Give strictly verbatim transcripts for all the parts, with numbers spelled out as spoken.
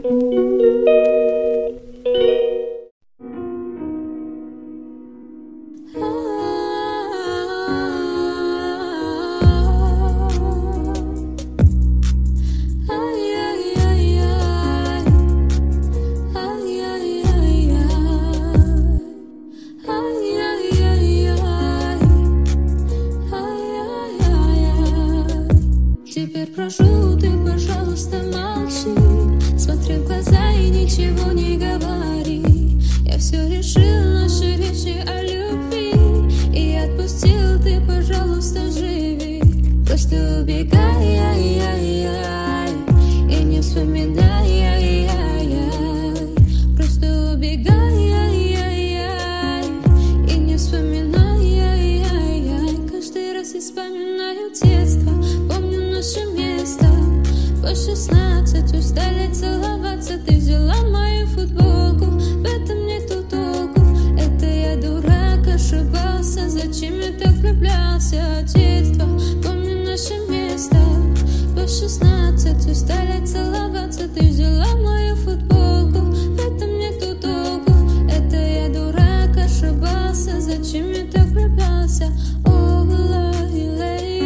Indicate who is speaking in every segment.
Speaker 1: Теперь прошу, ты, пожалуйста, молчи. Смотри в глаза и ничего не говори. Я все решил, наши речи о любви, и отпустил, ты, пожалуйста, живи. Просто убегай, ай, ай, ай, и не вспоминай, ай, ай, ай. Просто убегай, ай, ай, ай, и не вспоминай, ай, ай, ай. Каждый раз я вспоминаю детство, помню наше место. По шестнадцать устали целоваться. Ты взяла мою футболку, в этом нету толку. Это я дурак, ошибался. Зачем я так влюблялся? Детство, помню наше место. По шестнадцать устали целоваться. Ты взяла мою футболку, в этом нету толку. Это я дурак, ошибался. Зачем я так влюблялся? О, лай, лай.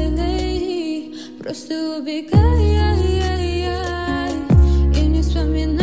Speaker 1: Просто убегай, ай, ай, ай, и не вспоминай.